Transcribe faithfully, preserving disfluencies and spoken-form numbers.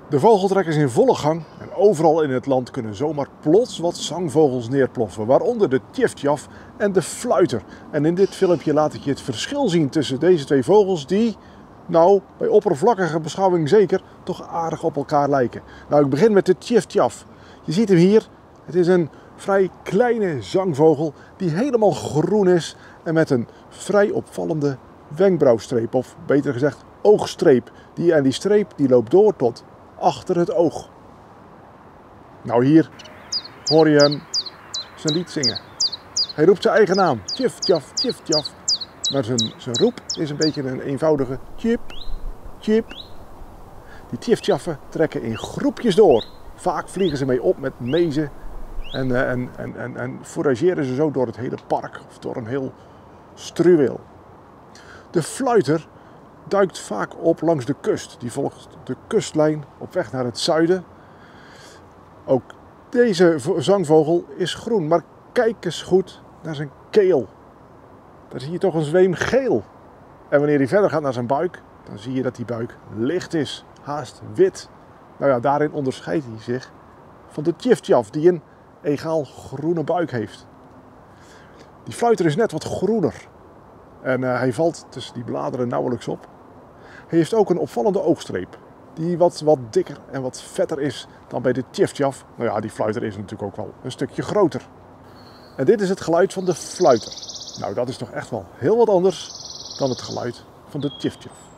De vogeltrek is in volle gang en overal in het land kunnen zomaar plots wat zangvogels neerploffen, waaronder de tjiftjaf en de fluiter. En in dit filmpje laat ik je het verschil zien tussen deze twee vogels die, nou, bij oppervlakkige beschouwing zeker, toch aardig op elkaar lijken. Nou, ik begin met de tjiftjaf. Je ziet hem hier. Het is een vrij kleine zangvogel die helemaal groen is en met een vrij opvallende wenkbrauwstreep, of beter gezegd oogstreep. Die, en die streep die loopt door tot achter het oog. Nou, hier hoor je hem zijn lied zingen. Hij roept zijn eigen naam. Tjiftjaf, tjiftjaf. Maar zijn, zijn roep is een beetje een eenvoudige tjip, tjip. Die tjiftjaffen trekken in groepjes door. Vaak vliegen ze mee op met mezen en, en, en, en, en fourageren ze zo door het hele park of door een heel struweel. De fluiter duikt vaak op langs de kust. Die volgt de kustlijn op weg naar het zuiden. Ook deze zangvogel is groen, maar kijk eens goed naar zijn keel. Daar zie je toch een zweem geel. En wanneer hij verder gaat naar zijn buik, dan zie je dat die buik licht is, haast wit. Nou ja, daarin onderscheidt hij zich van de tjiftjaf, die een egaal groene buik heeft. Die fluiter is net wat groener. En uh, hij valt tussen die bladeren nauwelijks op. Hij heeft ook een opvallende oogstreep, die wat, wat dikker en wat vetter is dan bij de tjiftjaf. Nou ja, die fluiter is natuurlijk ook wel een stukje groter. En dit is het geluid van de fluiter. Nou, dat is toch echt wel heel wat anders dan het geluid van de tjiftjaf.